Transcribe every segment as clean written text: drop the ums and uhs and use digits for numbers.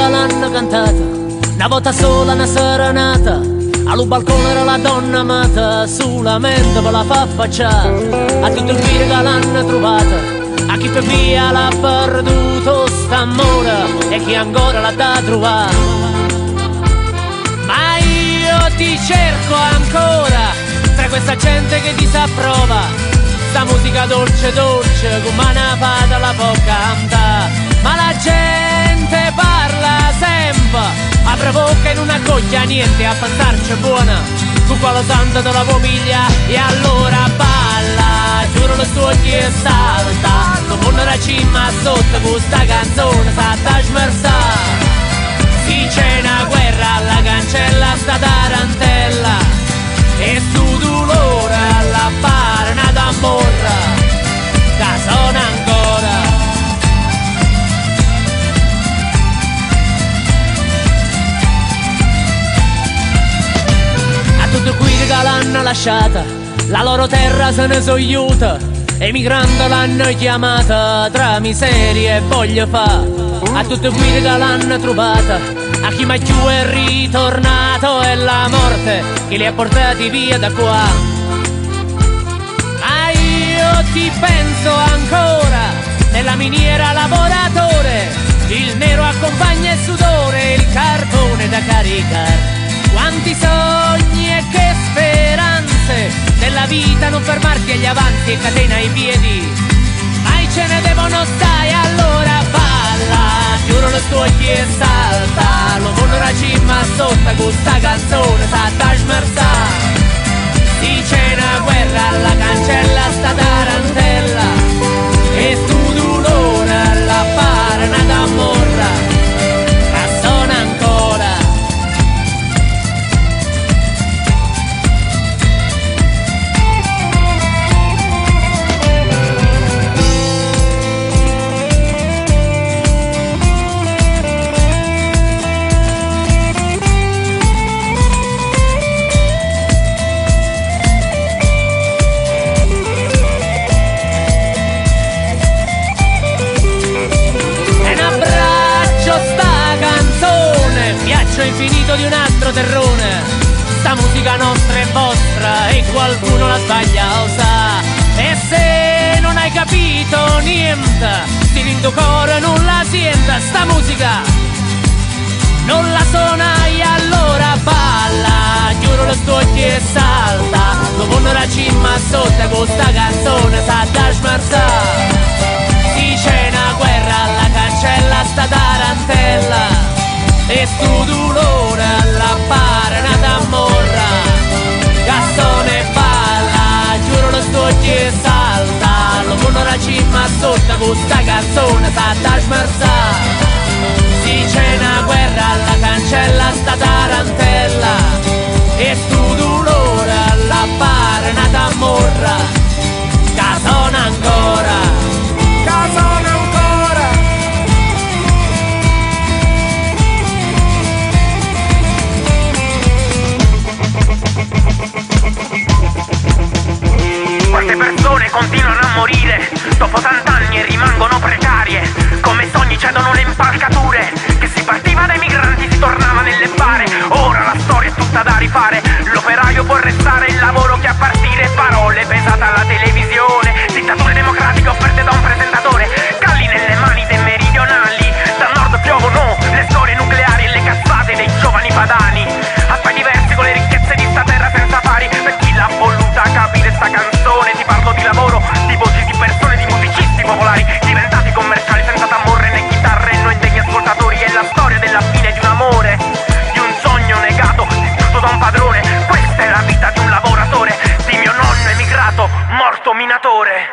l'hanno cantata, una volta sola una serenata, allo balcone era la donna amata, solamente per la fa affacciare, a tutto il cuore che l'hanno trovata, a chi per via l'ha perduto st'amore e chi ancora l'ha da trovare. Ma io ti cerco ancora tra questa gente che ti s'approva, sta musica dolce dolce come una fata la può cantare. Ma la gente parla sempre, apre bocca e non accoglia niente, a pensarci buona su quello santo della famiglia, e allora balla, giuro le sue occhi e salta, non vuole la cima sotto questa canzone satta smerzare. Si c'è una guerra alla cancella sta tarantella, e su dolore alla fare una tambora che suona ancora. A tutti quelli che l'hanno lasciata, la loro terra se ne sogliuta, emigrando l'hanno chiamata tra miserie e voglia fa. A tutti quelli che l'hanno trovata, a chi mai più è ritornato, è la morte che li ha portati via da qua. Ma io ti penso ancora, nella miniera lavoratore, il nero accompagna il sudore, il carbone da caricare. Quanti sogni e che speranze, nella vita non fermarti agli avanti e catena ai piedi, mai ce ne devono stare, allora balla, giuro le tue occhi e salta, lo voglio la cima sotto questa canzone satta smerzare. Si c'è una guerra alla cancella sta tarantella, e stu dolore alla fare una tamorra che suona ancora. Infinito di un altro terrone, sta musica nostra è vostra e qualcuno la sbaglia o sa. E se non hai capito niente, se in tuo cuore non la senta sta musica, non la suonai, allora balla, giuro le tue occhi e salta, lo voglio la cima sotto questa canzone satta smerzare. Si c'è una guerra alla cancella sta tarantella, e stu dolore alla fare una tamorra che suona e balla, giuro le tue occhi e salta, lo voglio la cima sotto questa canzone satta smerzare. Si c'è una guerra alla cancella sta tarantella, e stu dolore alla fare una tamorra che suona ancora, che suona ancora. Quante persone continuano a morire dopo tant'anni e rimangono precarie, come sogni cedono le impalcature, che si partiva dai migranti si tornava nelle bare, ora la storia è tutta da rifare, l'operaio può restare, il lavoro che a partire, parole pesate alla televisione, dittature democratiche offerte da un presentatore, calli nelle mani dei meridionali, dal nord piovono le storie nucleari e le cazzate dei giovani padani, affari diversi con le ricchezze di sta terra senza pari, per chi l'ha voluta capire sta canzone, ti parlo di lavoro, di voci di persone, di musicisti popolari, diventati commerciali senza tamborre né chitarre, noi indegni ascoltatori, è la storia della fine di un amore, di un sogno negato, distrutto da un padrone, questa è la vita di un lavoratore, di mio nonno emigrato, morto minatore.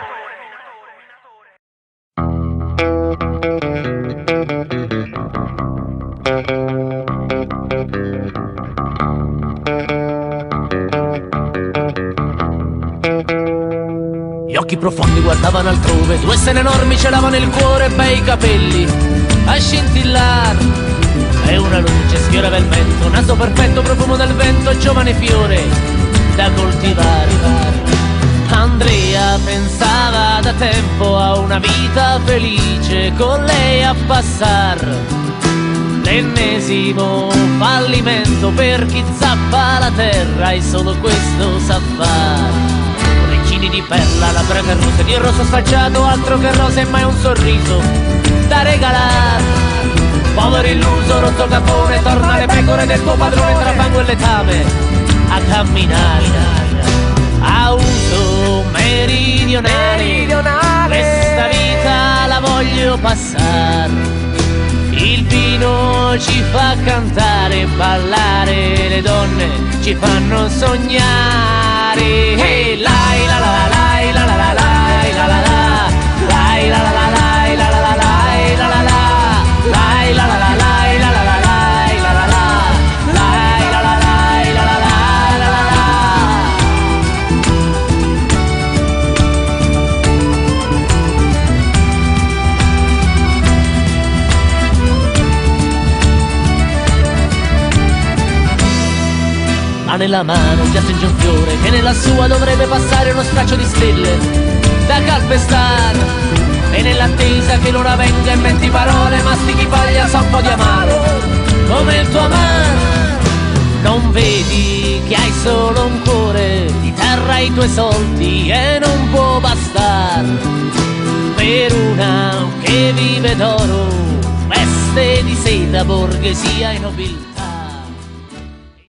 Gli occhi profondi guardavano altrove, due sene enormi celavano il cuore e bei capelli a scintillare, e una luce sfiorava il mento, naso perfetto, profumo del vento, giovane fiore da coltivare. Andrea pensava da tempo a una vita felice con lei a passar. Le L'ennesimo fallimento per chi zappa la terra e solo questo sa fare. Orecchini di perla, labbra carnose di rosso sfacciato, altro che rose e mai un sorriso da regalare. Povero illuso, rotto capone, torna le pecore del tuo padrone tra fango e letame a camminare. A uso meridionale, questa vita la voglio passare. Il vino ci fa cantare, ballare, le donne ci fanno sognare. Hey, lai la la lai la la la lai la la la lai la la la lai la la la lai la la la lai la la la lai la la la lai la la la lai la la lai la la la la la la. Ha nella mano già stringe un fiore che nella sua dovrebbe passare uno straccio di stelle da calpestare, e nell'attesa che l'ora venga in 20 parole mastichi paglia sa un po' di amaro come il tuo amaro. Non vedi che hai solo un cuore di terra e i tuoi soldi e non può bastare per una che vive d'oro, veste di seta, borghesia e nobiltà.